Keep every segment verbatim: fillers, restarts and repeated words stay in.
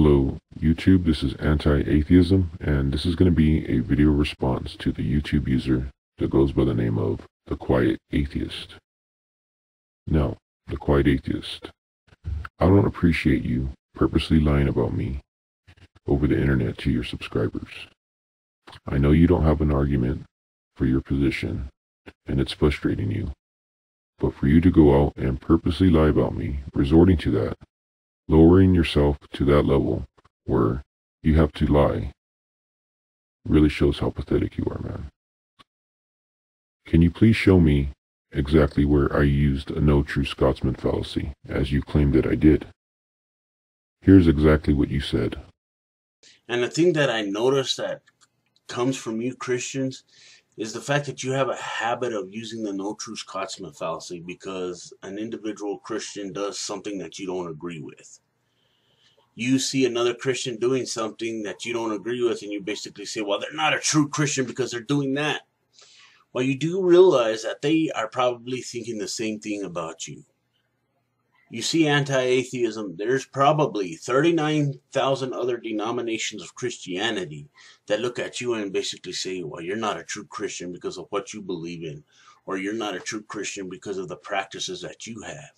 Hello YouTube, this is Anti-Atheism, and this is going to be a video response to the YouTube user that goes by the name of The Quiet Atheist. Now, The Quiet Atheist, I don't appreciate you purposely lying about me over the internet to your subscribers. I know you don't have an argument for your position, and it's frustrating you, but for you to go out and purposely lie about me, resorting to that, lowering yourself to that level where you have to lie, really shows how pathetic you are, man. Can you please show me exactly where I used a no true Scotsman fallacy, as you claim that I did? Here's exactly what you said. And the thing that I noticed that comes from you Christians is the fact that you have a habit of using the no true Scotsman fallacy because an individual Christian does something that you don't agree with. You see another Christian doing something that you don't agree with, and you basically say, well, they're not a true Christian because they're doing that. Well, you do realize that they are probably thinking the same thing about you. You see anti-atheism, there's probably thirty-nine thousand other denominations of Christianity that look at you and basically say, well, you're not a true Christian because of what you believe in, or you're not a true Christian because of the practices that you have.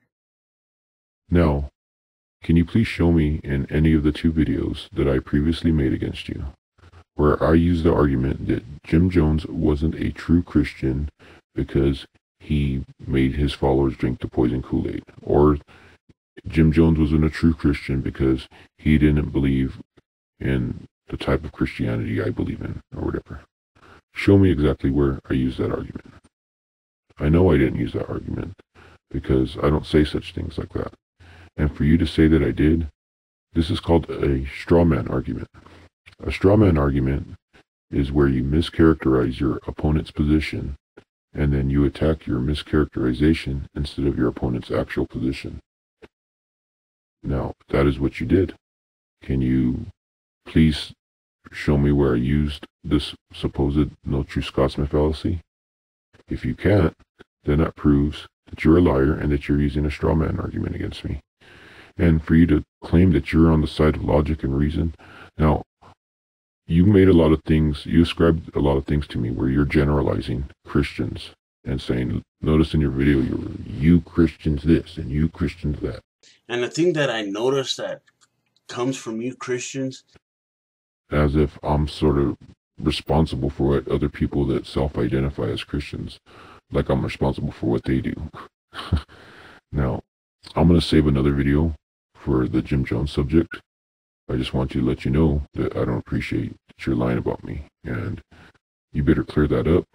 Now, can you please show me in any of the two videos that I previously made against you, where I used the argument that Jim Jones wasn't a true Christian because he made his followers drink the poison Kool-Aid, or Jim Jones wasn't a true Christian because he didn't believe in the type of Christianity I believe in, or whatever. Show me exactly where I used that argument. I know I didn't use that argument because I don't say such things like that. And for you to say that I did, this is called a straw man argument. A straw man argument is where you mischaracterize your opponent's position and then you attack your mischaracterization instead of your opponent's actual position. Now, that is what you did. Can you please show me where I used this supposed no true Scotsman fallacy? If you can't, then that proves that you're a liar and that you're using a straw man argument against me. And for you to claim that you're on the side of logic and reason, now, you made a lot of things, you ascribed a lot of things to me where you're generalizing Christians and saying, notice in your video, you're, you Christians this and you Christians that. And the thing that I noticed that comes from you Christians, as if I'm sort of responsible for what other people that self-identify as Christians, like I'm responsible for what they do. Now, I'm going to save another video for the Jim Jones subject. I just want to let you know that I don't appreciate that you're lying about me, and you better clear that up.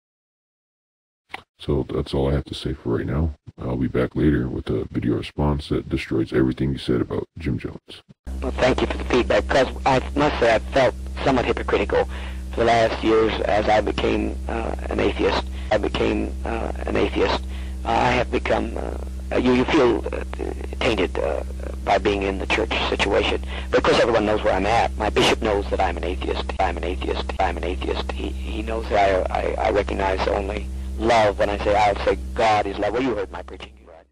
So that's all I have to say for right now. I'll be back later with a video response that destroys everything you said about Jim Jones. Well, thank you for the feedback, because I must say I felt somewhat hypocritical for the last years as I became uh, an atheist. I became uh, an atheist. Uh, I have become... Uh, Uh, you, you feel uh, tainted uh, by being in the church situation. But of course everyone knows where I'm at. My bishop knows that I'm an atheist. I'm an atheist. I'm an atheist. He, he knows that I, I, I recognize only love when I say, I'll say God is love. Well, you heard my preaching.